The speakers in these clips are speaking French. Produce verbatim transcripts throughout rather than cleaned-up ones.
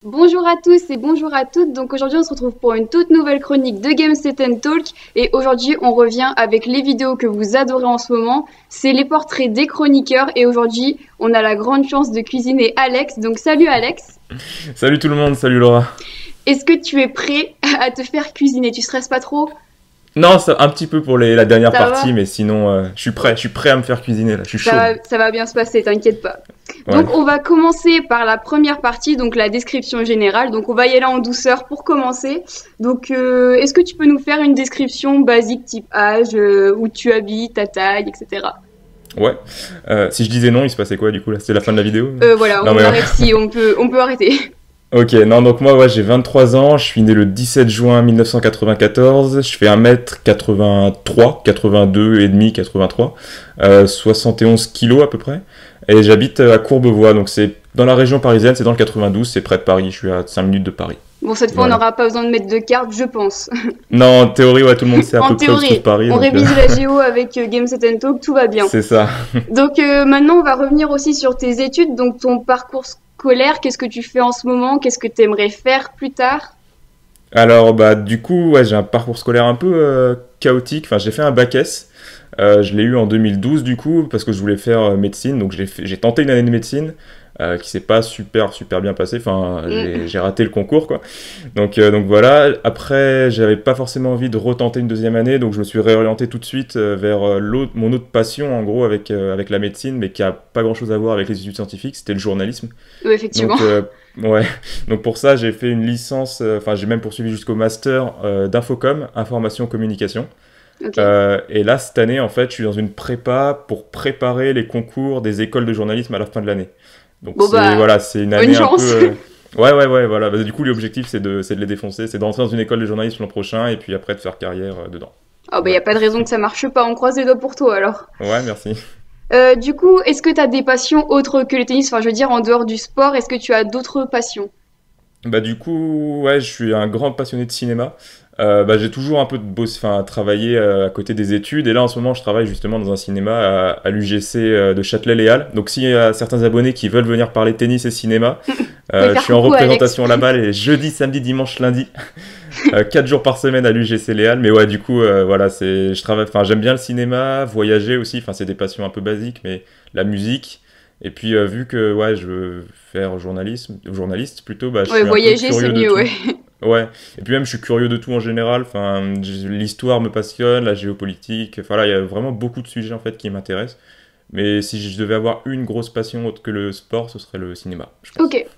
Bonjour à tous et bonjour à toutes. Donc aujourd'hui on se retrouve pour une toute nouvelle chronique de Game Set and Talk et aujourd'hui on revient avec les vidéos que vous adorez en ce moment. C'est les portraits des chroniqueurs et aujourd'hui on a la grande chance de cuisiner Alex. Donc salut Alex. Salut tout le monde, salut Laura. Est-ce que tu es prêt à te faire cuisiner? Tu stresses pas trop? Non, ça, un petit peu pour les, la dernière Ça partie, va? mais sinon euh, je suis prêt, je suis prêt à me faire cuisiner là, je suis Ça chaud. va, ça va bien se passer, t'inquiète pas. Ouais. Donc on va commencer par la première partie, donc la description générale. Donc on va y aller en douceur pour commencer. Donc euh, est-ce que tu peux nous faire une description basique type âge, euh, où tu habites, ta taille, et cetera. Ouais. Euh, si je disais non, il se passait quoi du coup là? C'était la fin de la vidéo? Euh, voilà, Non on mais arrête ici, on peut, on peut arrêter. ok, non donc moi ouais, j'ai vingt-trois ans, je suis né le dix-sept juin mille neuf cent quatre-vingt-quatorze, je fais un mètre quatre-vingt-trois, quatre-vingt-deux et demi, quatre-vingt-trois, euh, soixante et onze kilos à peu près, et j'habite à Courbevoie, donc c'est dans la région parisienne, c'est dans le quatre-vingt-douze, c'est près de Paris, je suis à cinq minutes de Paris. Bon, cette fois on Voilà. n'aura pas besoin de mettre de carte, je pense. Non, en théorie, ouais, tout le monde sait à En peu près où se trouve théorie, Paris, on donc euh, révise la géo avec euh, Game Set and Talk, tout va bien. c'est ça. Donc euh, maintenant on va revenir aussi sur tes études, donc ton parcours scolaire, qu'est-ce que tu fais en ce moment, qu'est-ce que tu aimerais faire plus tard? Alors, bah, du coup, ouais, j'ai un parcours scolaire un peu euh, chaotique. Enfin, j'ai fait un bac S. Euh, je l'ai eu en deux mille douze, du coup, parce que je voulais faire euh, médecine. Donc, j'ai fait- j'ai tenté une année de médecine euh, qui s'est pas super, super bien passée. Enfin, j'ai Mm. j'ai raté le concours, quoi. Donc, euh, donc voilà. Après, j'avais pas forcément envie de retenter une deuxième année. Donc, je me suis réorienté tout de suite euh, vers euh, l'autre, mon autre passion, en gros, avec, euh, avec la médecine, mais qui a pas grand-chose à voir avec les études scientifiques. C'était le journalisme. Oui, effectivement. Donc, euh, ouais. Donc pour ça, j'ai fait une licence, euh, enfin j'ai même poursuivi jusqu'au master euh, d'infocom, information communication. Ok. Euh, et là, cette année, en fait, je suis dans une prépa pour préparer les concours des écoles de journalisme à la fin de l'année. Donc Bon c'est bah, voilà, c'est une bonne année un peu. chance. euh, Ouais, ouais, ouais, voilà. Bah, du coup, l'objectif, c'est de, c'est de les défoncer, c'est d'entrer dans une école de journalisme l'an prochain et puis après de faire carrière euh, dedans. Ah bah y a Voilà. pas de raison que ça marche pas, on croise les doigts pour toi alors. Ouais, merci. Euh, du coup, est-ce que tu as des passions autres que le tennis? Enfin, je veux dire, en dehors du sport, est-ce que tu as d'autres passions? Bah du coup, ouais, je suis un grand passionné de cinéma. Euh, bah, j'ai toujours un peu de boss, enfin, travaillé euh, à côté des études. Et là, en ce moment, je travaille justement dans un cinéma à, à l'U G C euh, de Châtelet-Léal. Donc, s'il y a certains abonnés qui veulent venir parler tennis et cinéma, Vous pouvez euh, je faire suis en coucou à Alex. représentation là-bas les jeudis, samedis, dimanche, lundi, euh, quatre jours par semaine à l'U G C Léal. Mais ouais, du coup, euh, voilà, c'est, je travaille, enfin, j'aime bien le cinéma, voyager aussi. Enfin, c'est des passions un peu basiques, mais la musique. Et puis, euh, vu que ouais, je veux faire journalisme, journaliste plutôt, bah, je Ouais, suis un peu voyager, c'est curieux de mieux, tout. ouais. Ouais, et puis même je suis curieux de tout en général, enfin, j- l'histoire me passionne, la géopolitique, enfin là il y a vraiment beaucoup de sujets en fait qui m'intéressent, mais si je devais avoir une grosse passion autre que le sport, ce serait le cinéma, je Ok. pense.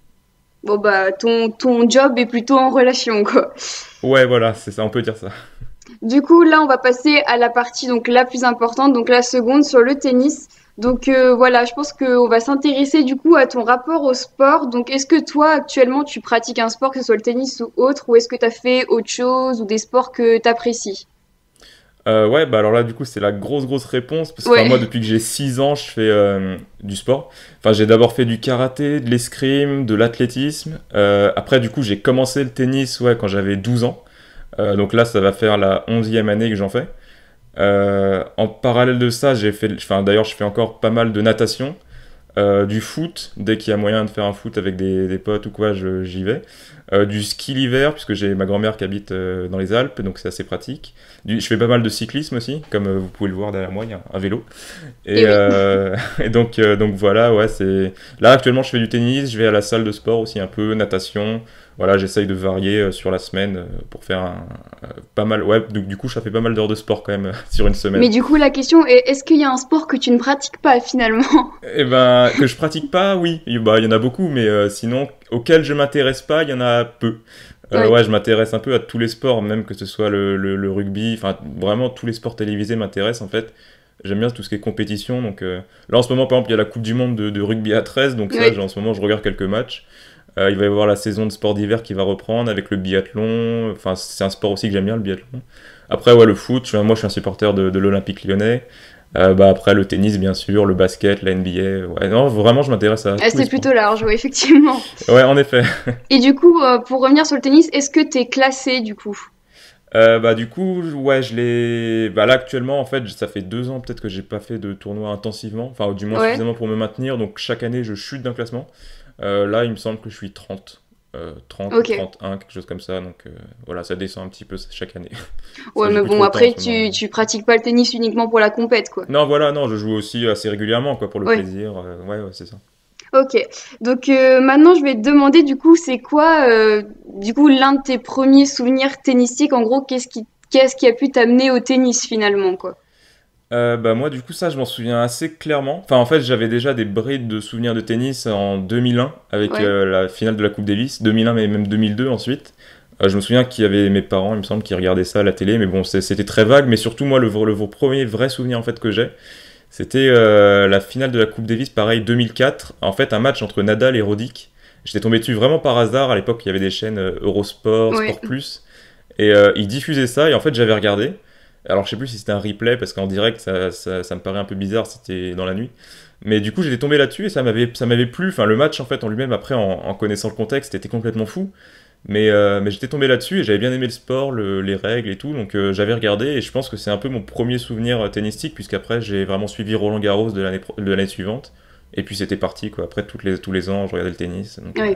Bon bah, ton, ton job est plutôt en relation, quoi. Ouais, voilà, c'est ça, on peut dire ça. Du coup, là, on va passer à la partie donc la plus importante, donc la seconde sur le tennis. Donc euh, voilà, je pense qu'on va s'intéresser du coup à ton rapport au sport. Donc est-ce que toi, actuellement, tu pratiques un sport, que ce soit le tennis ou autre, ou est-ce que tu as fait autre chose ou des sports que tu apprécies? Euh, ouais, bah alors là du coup c'est la grosse grosse réponse, parce que enfin, moi Ouais, depuis que j'ai six ans je fais euh, du sport. Enfin j'ai d'abord fait du karaté, de l'escrime, de l'athlétisme. Euh, après du coup j'ai commencé le tennis ouais, quand j'avais douze ans. Euh, donc là ça va faire la onzième année que j'en fais. Euh, en parallèle de ça, j'ai fait, enfin d'ailleurs, je fais encore pas mal de natation, euh, du foot, dès qu'il y a moyen de faire un foot avec des, des potes ou quoi, je- j'y vais. Euh, du ski l'hiver, puisque j'ai ma grand-mère qui habite euh, dans les Alpes, donc c'est assez pratique. Du- je fais pas mal de cyclisme aussi, comme euh, vous pouvez le voir derrière moi, il y a un vélo. Et, et oui. euh, et donc, euh, donc voilà, ouais, c'est. Là actuellement, je fais du tennis, je vais à la salle de sport aussi un peu, natation. Voilà, j'essaye de varier euh, sur la semaine euh, pour faire un, euh, pas mal. Ouais, du, du coup, ça fait pas mal d'heures de sport quand même euh, sur une Mais semaine. du coup, la question est, est-ce qu'il y a un sport que tu ne pratiques pas finalement? Eh ben, que je pratique pas, oui. Il bah, il y en a beaucoup, mais euh, sinon, auxquels je m'intéresse pas, il y en a peu. Euh, Oui. ouais, je m'intéresse un peu à tous les sports, même que ce soit le, le, le rugby. Enfin, vraiment, tous les sports télévisés m'intéressent en fait. J'aime bien tout ce qui est compétition. Donc euh, là, en ce moment, par exemple, il y a la Coupe du Monde de, de rugby à treize. Donc ça, Oui. j'ai- en ce moment, je regarde quelques matchs. Euh, il va y avoir la saison de sport d'hiver qui va reprendre avec le biathlon. Enfin, c'est un sport aussi que j'aime bien, le biathlon. Après, ouais, le foot. je- Moi, je suis un supporter de, de l'Olympique lyonnais. Euh, bah, après, le tennis, bien sûr, le basket, la N B A. Ouais, non, vraiment, je m'intéresse à Ah, tous les c'est sports. plutôt large, oui, effectivement. Ouais, en effet. Et du coup, euh, pour revenir sur le tennis, est-ce que t'es classé du coup? Euh, bah, du coup, ouais, je l'ai. Bah, là, actuellement, en fait, ça fait deux ans peut-être que j'ai pas fait de tournoi intensivement. Enfin, du moins Ouais. suffisamment pour me maintenir. Donc, chaque année, je chute d'un classement. Euh, là, il me semble que je suis trente. euh, trente ou Ok. trente et un, quelque chose comme ça. Donc euh, voilà, ça descend un petit peu chaque année. Parce Ouais, que j'ai mais plus bon, trop le temps en après, ce moment. tu, tu pratiques pas le tennis uniquement pour la compète, quoi. Non, voilà, non, je joue aussi assez régulièrement, quoi, pour le Ouais. plaisir. euh, ouais, ouais, c'est ça. Ok. Donc euh, maintenant, je vais te demander, du coup, c'est quoi, euh, du coup, l'un de tes premiers souvenirs tennistiques? En gros, qu'est-ce qui, qu'est-ce qui a pu t'amener au tennis finalement, quoi? Euh, bah moi, du coup, ça, je m'en souviens assez clairement. Enfin, en fait, j'avais déjà des brides de souvenirs de tennis en deux mille un, avec Ouais. euh, la finale de la Coupe Davis. deux mille un, mais même deux mille deux ensuite. Euh, je me souviens qu'il y avait mes parents, il me semble, qui regardaient ça à la télé, mais bon, c'est- c'était très vague. Mais surtout, moi, le, v- le v- premier vrai souvenir en fait que j'ai, c'était euh, la finale de la Coupe Davis, pareil, deux mille quatre. En fait, un match entre Nadal et Roddick. J'étais tombé dessus vraiment par hasard. À l'époque, il y avait des chaînes euh, Eurosport, Ouais. Sport Plus, et euh, ils diffusaient ça. Et en fait, j'avais regardé. Alors, je sais plus si c'était un replay, parce qu'en direct, ça, ça, ça me paraît un peu bizarre, c'était dans la nuit. Mais du coup, j'étais tombé là-dessus et ça m'avait, ça m'avait plu. Enfin, le match, en fait, en lui-même, après, en, en connaissant le contexte, était complètement fou. Mais, euh, mais j'étais tombé là-dessus et j'avais bien aimé le sport, le- les règles et tout. Donc, euh, j'avais regardé et je pense que c'est un peu mon premier souvenir euh, tennistique, puisqu'après, j'ai vraiment suivi Roland Garros de l'année, pro- de l'année suivante. Et puis, c'était parti, quoi. Après, toutes les, tous les ans, je regardais le tennis. Donc, euh, Ouais.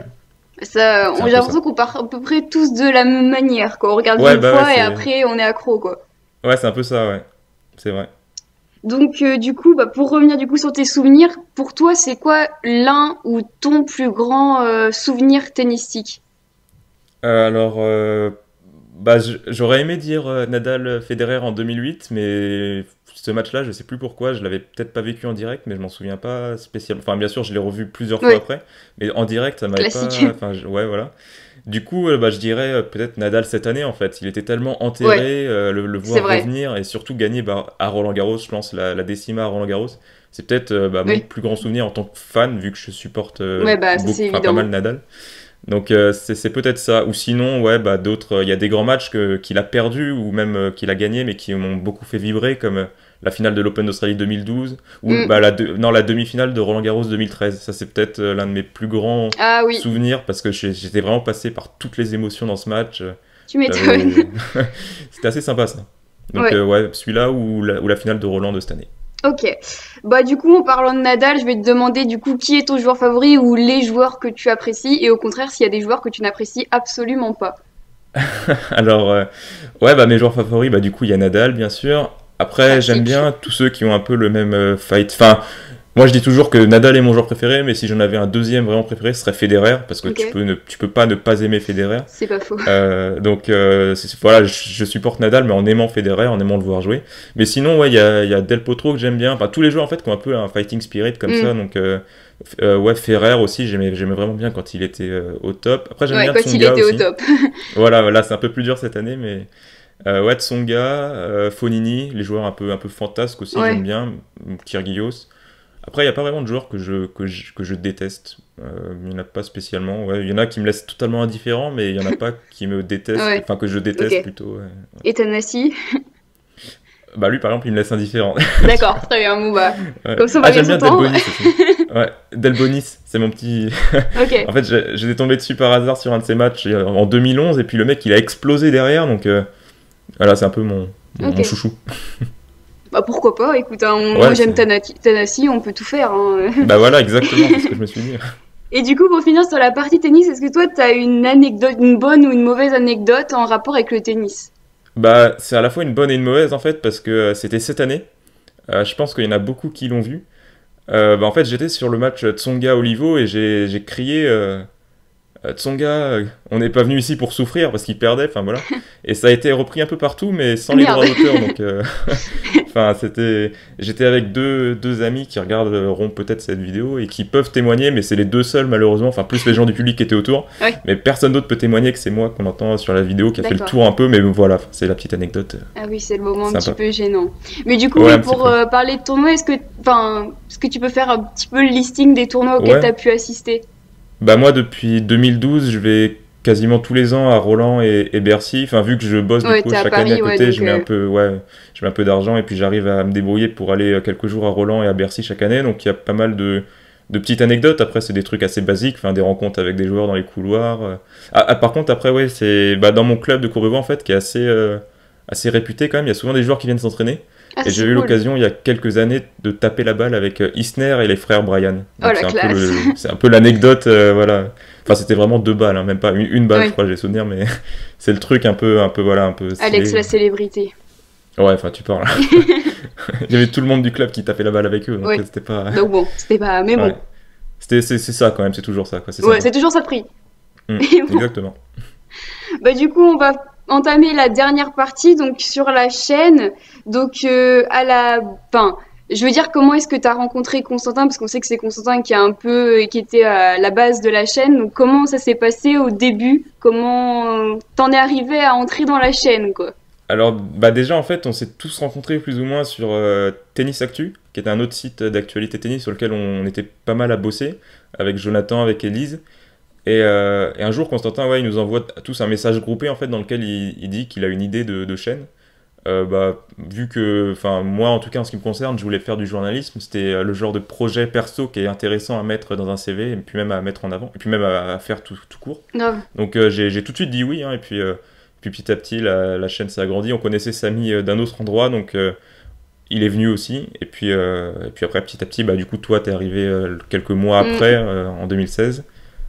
Ça, c'est on, un j'ai peu ça. l'impression qu'on part à peu près tous de la même manière, quoi. On regarde Ouais, une bah ouais, fois et c'est, après, on est accro, quoi. ouais, c'est un peu ça, ouais. C'est vrai. Donc, euh, du coup, bah, pour revenir du coup sur tes souvenirs, pour toi, c'est quoi l'un ou ton plus grand euh, souvenir tennistique? Euh, alors, euh, bah, j- j'aurais aimé dire euh, Nadal-Federer en deux mille huit, mais ce match-là, je sais plus pourquoi, je l'avais peut-être pas vécu en direct, mais je m'en souviens pas spécialement. Enfin, bien sûr, je l'ai revu plusieurs fois Oui, après, mais en direct, ça m'avait classique. pas. Enfin, je- ouais, voilà. Du coup, euh, bah, je dirais euh, peut-être Nadal cette année, en fait. Il était tellement Ouais, enterré, euh, le, le c'est voir vrai. revenir et surtout gagner bah, à Roland-Garros, je pense, la, la décima à Roland-Garros. C'est peut-être euh, bah, mon Oui, plus grand souvenir en tant que fan, vu que je supporte euh, ouais, bah, ça c'est beaucoup, enfin pas mal évident. Nadal. Donc euh, c'est c'est peut-être ça. Ou sinon, ouais, bah d'autres. euh, Il y a des grands matchs que- qu'il a perdus ou même euh, qu'il a gagné, mais qui m'ont beaucoup fait vibrer, comme euh, la finale de l'Open d'Australie deux mille douze ou Mm. bah, la, de- non, la demi-finale de Roland Garros deux mille treize. Ça, c'est peut-être euh, l'un de mes plus grands Ah oui, souvenirs parce que j'ai- j'étais vraiment passé par toutes les émotions dans ce match. Euh, tu m'étonnes. J'avais. C'était assez sympa ça. Donc Ouais, euh, ouais, celui-là ou la, ou la finale de Roland de cette année. ok. Bah, du coup, en parlant de Nadal, je vais te demander du coup qui est ton joueur favori ou les joueurs que tu apprécies et au contraire s'il y a des joueurs que tu n'apprécies absolument pas. Alors, euh, ouais, bah, mes joueurs favoris, bah, du coup, il y a Nadal, bien sûr. Après, j'aime Classique. bien tous ceux qui ont un peu le même euh, fight. Enfin, moi, je dis toujours que Nadal est mon joueur préféré, mais si j'en avais un deuxième vraiment préféré, ce serait Federer, parce que Ok, tu peux, ne, tu peux pas ne pas aimer Federer. c'est pas faux. Euh, donc, euh, c'est- voilà, je, je supporte Nadal, mais en aimant Federer, en aimant le voir jouer. Mais sinon, ouais, il y a, il y a Del Potro que j'aime bien. Enfin, tous les joueurs, en fait, qui ont un peu un fighting spirit comme ça. Mm. Donc, euh, f- euh, ouais, Ferrer aussi, j'aimais, j'aimais vraiment bien quand il était euh, au top. Après, j'aime Ouais, bien quand il Tsonga était au aussi. top. Voilà, là c'est un peu plus dur cette année, mais euh, ouais, Tsonga, euh, Fonini, les joueurs un peu, un peu fantasques aussi, j'aime Ouais. bien, Kyrgios. Après, il n'y a pas vraiment de joueurs que je, que je, que je déteste. Euh, il n'y en a pas spécialement. Ouais, il y en a qui me laissent totalement indifférent, mais il n'y en a pas qui me détestent, Ouais, enfin que je déteste ok. plutôt. Ouais. Et Tanassi? Bah lui, par exemple, il me laisse indifférent. D'accord, très bien, bon bah, Ouais. comme ça on va Ah, bien j'aime bien s'entendre. Delbonis aussi. Ouais, Delbonis, c'est mon petit. Ok, En fait, j'ai- j'étais tombé dessus par hasard sur un de ses matchs euh, en deux mille onze, et puis le mec, il a explosé derrière, donc euh, voilà, c'est un peu mon, mon, ok. mon chouchou. Bah pourquoi pas, écoute, hein, moi Ouais, j'aime c'est. Tanati- Tanassi, on peut tout faire, hein. Bah voilà, exactement, c'est ce que je me suis dit. Et du coup, pour finir sur la partie tennis, est-ce que toi t'as une anecdote, une bonne ou une mauvaise anecdote en rapport avec le tennis? Bah, c'est à la fois une bonne et une mauvaise en fait, parce que euh, c'était cette année. Euh, je pense qu'il y en a beaucoup qui l'ont vu. Euh, bah, en fait, j'étais sur le match Tsonga-Olivo et j'ai j'ai crié euh, euh, Tsonga, euh, on n'est pas venu ici pour souffrir parce qu'il perdait, enfin voilà. Et ça a été repris un peu partout, mais sans les droits Merde. d'auteur, donc. euh, Enfin, c'était. J'étais avec deux, deux amis qui regarderont peut-être cette vidéo et qui peuvent témoigner, mais c'est les deux seuls malheureusement, enfin plus les gens du public qui étaient autour. Ouais, Mais personne d'autre peut témoigner que c'est moi qu'on entend sur la vidéo qui a fait le d'accord. tour un peu, mais voilà, c'est la petite anecdote euh, Ah oui, c'est le moment un petit sympa. peu gênant. Mais du coup, Ouais, oui, un petit pour peu. euh, parler de tournois, est-ce que, enfin, est-ce que tu peux faire un petit peu le listing des tournois auxquels Ouais, t'as pu assister? bah moi depuis deux mille douze, je vais quasiment tous les ans à Roland et, et Bercy. Enfin, vu que je bosse du Ouais, coup t'es à chaque année à Paris, ouais, côté, donc je mets un euh, peu, ouais, je mets un peu d'argent et puis j'arrive à me débrouiller pour aller euh, quelques jours à Roland et à Bercy chaque année. Donc il y a pas mal de, de petites anecdotes. Après, c'est des trucs assez basiques, enfin des rencontres avec des joueurs dans les couloirs. euh. Ah, ah, par contre, après, ouais, c'est bah, dans mon club de Courbevoie en fait qui est assez, euh, assez réputé quand même. Il y a souvent des joueurs qui viennent s'entraîner. Ah, Et ça, j'ai c'est eu cool. l'occasion il y a quelques années de taper la balle avec euh, Isner et les frères Bryan. Oh Donc la c'est un peu classe. le, c'est un peu l'anecdote, euh, voilà. Enfin c'était vraiment deux balles, hein, même pas une, une balle, je Ouais. crois, j'ai souvenir, mais c'est le truc un peu, un peu voilà, un peu Alex, stylé. la célébrité. Ouais, enfin tu parles. Il y avait tout le monde du club qui tapait la balle avec eux, donc euh, Ouais. c'était pas. Donc bon, c'était pas. Mais Ouais. bon. C'était, c'est, c'est ça quand même, c'est toujours ça, quoi. C'est Ouais, sympa. c'est toujours ça de prix. Hmm, Mais bon. exactement. Bah, du coup, on va entamer la dernière partie, donc sur la chaîne. Donc, euh, à la. Enfin, je veux dire, comment est-ce que tu as rencontré Constantin? Parce qu'on sait que c'est Constantin qui a un peu. Qui était à la base de la chaîne. Donc, comment ça s'est passé au début? Comment t'en es arrivé à entrer dans la chaîne, quoi? Alors, bah déjà, en fait, on s'est tous rencontrés plus ou moins sur euh, Tennis Actu, qui était un autre site d'actualité tennis sur lequel on était pas mal à bosser, avec Jonathan, avec Elise. Et, euh, et un jour, Constantin, ouais, il nous envoie t- tous un message groupé, en fait, dans lequel il, il dit qu'il a une idée de, de chaîne. Euh, bah, vu que, enfin, moi, en tout cas, en ce qui me concerne, je voulais faire du journalisme. C'était euh, le genre de projet perso qui est intéressant à mettre dans un C V, et puis même à mettre en avant, et puis même à, à faire tout, tout court. Grave. Donc euh, j'ai j'ai tout de suite dit oui, hein, et puis, euh, puis petit à petit la, la chaîne s'est agrandie. On connaissait Samy euh, d'un autre endroit, donc euh, il est venu aussi. Et puis, euh, et puis après petit à petit, bah, du coup toi t'es arrivé euh, quelques mois Mm. après, euh, en deux mille seize.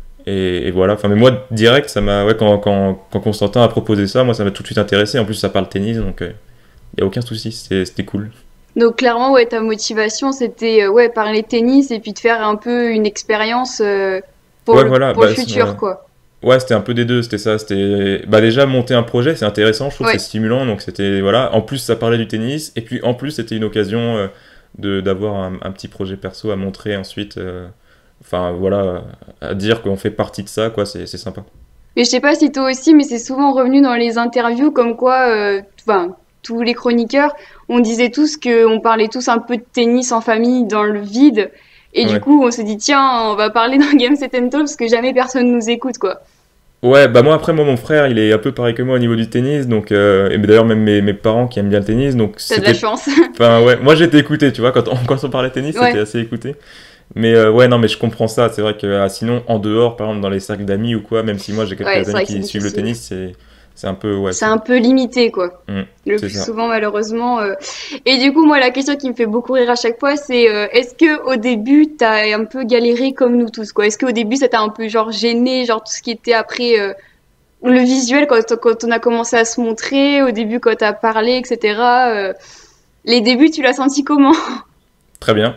Et, et voilà, enfin mais moi direct, ça m'a, ouais, quand, quand, quand Constantin a proposé ça, moi ça m'a tout de suite intéressé. En plus ça parle tennis, donc il n'y a aucun souci, c'était c'était cool. Donc, clairement, ouais, ta motivation, c'était euh, ouais, parler tennis et puis de faire un peu une expérience euh, pour Ouais le, voilà, pour le bah, c'est- ouais. futur, quoi. Ouais, c'était un peu des deux, c'était ça. C'était bah déjà monter un projet, c'est intéressant, je trouve, c'est Ouais. stimulant, donc c'était voilà. En plus, ça parlait du tennis, et puis en plus, c'était une occasion euh, de d'avoir un, un petit projet perso à montrer ensuite. euh, Enfin voilà, à dire qu'on fait partie de ça, quoi. C'est c'est sympa. Mais je sais pas si toi aussi, mais c'est souvent revenu dans les interviews comme quoi, euh, enfin, tous les chroniqueurs, on disait tous que on parlait tous un peu de tennis en famille dans le vide. Et du Ouais. coup, on s'est dit, tiens, on va parler d'un Game Set and Talk parce que jamais personne nous écoute, quoi. Ouais, bah moi après moi mon frère il est un peu pareil que moi au niveau du tennis, donc euh, et d'ailleurs même mes, mes parents qui aiment bien le tennis, donc T'as de la c'était, chance. enfin ouais, moi j'étais écouté, tu vois, quand on, quand on parlait tennis c'était Ouais. assez écouté. Mais euh, ouais, non, mais je comprends ça. C'est vrai que ah, sinon, en dehors, par exemple, dans les cercles d'amis ou quoi, même si moi j'ai Ouais, quelques c'est amis vrai que c'est qui suivent le difficile. tennis, c'est c'est un peu, ouais, C'est c'est un peu limité, quoi. hmm, Le c'est plus ça. souvent, malheureusement. euh. Et du coup, moi, la question qui me fait beaucoup rire à chaque fois, c'est euh, est-ce que au début, t'as un peu galéré comme nous tous, quoi? Est-ce qu'au début, ça t'a un peu genre gêné, genre tout ce qui était après euh, le visuel quand, quand on a commencé à se montrer, au début quand t'as parlé, et cetera euh, Les débuts, tu l'as senti comment? Très bien.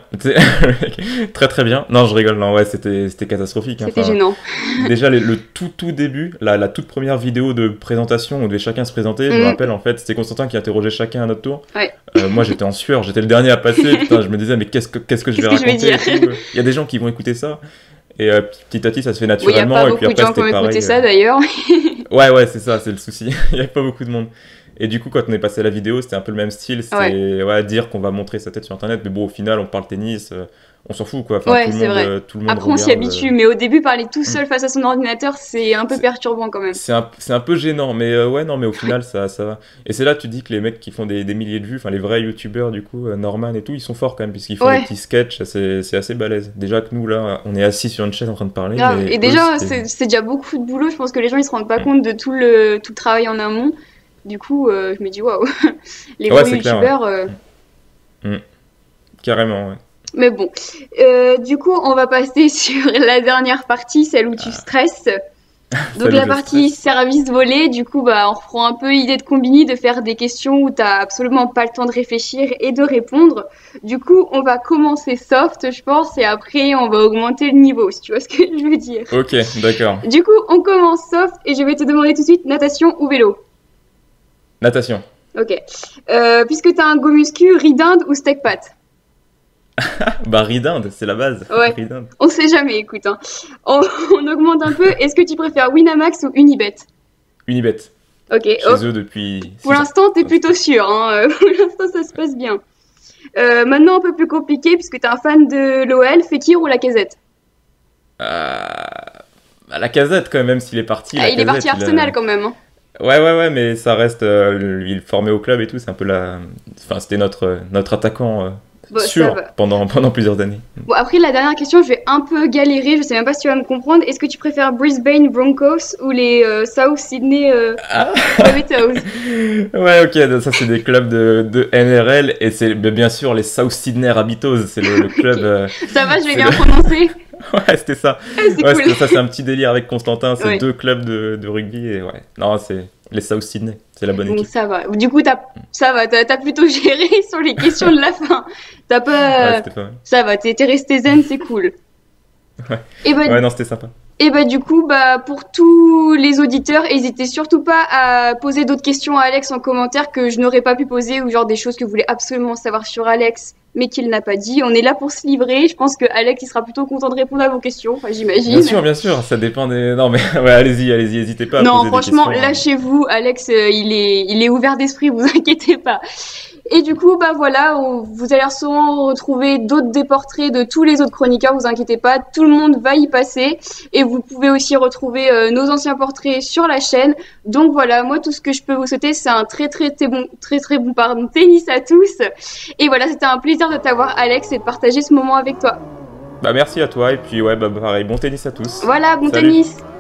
Très très bien. Non, je rigole. Non, ouais, c'était c'était catastrophique, hein. C'était Enfin, gênant. déjà le, le tout tout début, la, la toute première vidéo de présentation où on devait chacun se présenter, je me Mm, rappelle en fait, c'était Constantin qui interrogeait chacun à notre tour. ouais. Euh, moi j'étais en sueur, j'étais le dernier à passer. Putain, je me disais mais qu'est-ce que qu'est-ce que je vais Qu'est-ce que je vais raconter dire? et tout. Il y a des gens qui vont écouter ça. Et euh, petit à petit, ça se fait Oui, il y a pas naturellement. Et puis beaucoup de après, gens qui c'était ont écouté pareil. euh, ça d'ailleurs. Ouais, ouais, c'est ça, c'est le souci. Il n'y avait pas beaucoup de monde. Et du coup, quand on est passé à la vidéo, c'était un peu le même style. Ouais, C'était ouais, dire qu'on va montrer sa tête sur Internet. Mais bon, au final, on parle tennis. euh, on s'en fout, quoi. Enfin, ouais, tout le c'est monde, vrai. euh, tout le monde Après, on s'y regarde. euh, habitue, mais au début, parler tout hmm. seul face à son ordinateur, c'est un peu C'est perturbant quand même. c'est un, c'est un peu gênant. Mais euh, ouais, non, mais au Ouais. final, ça, ça va. Et c'est là, tu dis que les mecs qui font des, des milliers de vues, enfin, les vrais youtubeurs, du coup, euh, Norman et tout, ils sont forts quand même, puisqu'ils font des Ouais, petits sketchs. C'est c'est assez balèze. Déjà que nous, là, on est assis sur une chaise en train de parler. grave. Mais Et eux, déjà, c'était. c'est c'est déjà beaucoup de boulot. Je pense que les gens ils se rendent pas Hmm. compte de tout le tout le travail en amont. Du coup, euh, je me dis waouh, les Ouais, gros c'est clair, ouais. youtubeurs. euh, Hmm. Carrément, ouais. Mais bon, Euh, du coup, on va passer sur la dernière partie, celle où tu stresses. Donc Celle où la je partie stresse. service volé, du coup, bah, on reprend un peu l'idée de Combini, de faire des questions où t'as absolument pas le temps de réfléchir et de répondre. Du coup, on va commencer soft, je pense, et après, on va augmenter le niveau, si tu vois ce que je veux dire. Ok, d'accord. Du coup, on commence soft, et je vais te demander tout de suite, natation ou vélo? Natation. Ok. Euh, puisque t'as un go muscu, riz d'Inde ou steak pâte? Bah, Ridinde, c'est la base. Ouais, Ridinde. on sait jamais, écoute. Hein. On, on augmente un peu. Est-ce que tu préfères Winamax ou Unibet? Unibet. Ok. Oh, Chez eux depuis pour six ans. l'instant, t'es plutôt sûr. Hein. Pour l'instant, ça se passe bien. Euh, maintenant, un peu plus compliqué, puisque t'es un fan de l'O L, Fekir ou Lacazette? Euh, bah, la casette, quand même, même s'il est parti, Ah, la il est parti casette, à il Arsenal a... quand même. Hein. Ouais, ouais, ouais, mais ça reste. euh, il est formé au club et tout, c'est un peu la. Enfin, c'était notre, notre attaquant euh, Bon, ça sûr va. pendant, pendant plusieurs années. Bon, après, la dernière question, je vais un peu galérer. Je sais même pas si tu vas me comprendre. Est-ce que tu préfères Brisbane Broncos ou les euh, South Sydney euh, Ah. Rabbitohs? Ouais, ok, ça c'est des clubs de, de N R L et c'est ben, bien sûr les South Sydney Rabbitohs, c'est le, le club. Ok. euh, Ça va, je vais c'est bien le- prononcer. Ouais, c'était ça. Ah, c'est Ouais, cool. c'était ça, c'est un petit délire avec Constantin, c'est Ouais. deux clubs de, de rugby et ouais. Non, c'est les South Sydney, c'est la bonne Bon, équipe. ça va. Du coup, t'as, ça va, t'as, t'as plutôt géré sur les questions de la fin. T'as Ouais, pas, c'était pas mal. ça va, t'es, t'es resté zen, c'est cool. Ouais, Et bah, ouais, non, c'était sympa. et bah, du coup, bah, pour tous les auditeurs, n'hésitez surtout pas à poser d'autres questions à Alex en commentaire que je n'aurais pas pu poser ou genre des choses que vous voulez absolument savoir sur Alex, mais qu'il n'a pas dit. On est là pour se livrer. Je pense que Alex, il sera plutôt content de répondre à vos questions. Enfin, j'imagine. Bien sûr, bien sûr, ça dépend des. Non, mais ouais, allez-y, allez-y, n'hésitez pas à Non, poser des franchement, questions. hein. lâchez-vous. Alex, euh, il est, il est ouvert d'esprit, vous inquiétez pas. Et du coup, bah voilà, on- vous allez sûrement retrouver d'autres des portraits de tous les autres chroniqueurs, vous inquiétez pas, tout le monde va y passer. Et vous pouvez aussi retrouver euh, nos anciens portraits sur la chaîne. Donc voilà, moi tout ce que je peux vous souhaiter, c'est un très très très bon, très très bon pardon, tennis à tous. Et voilà, c'était un plaisir de t'avoir, Alex, et de partager ce moment avec toi. Bah, merci à toi, et puis ouais, bah, pareil, bon tennis à tous. Voilà, bon Salut. tennis.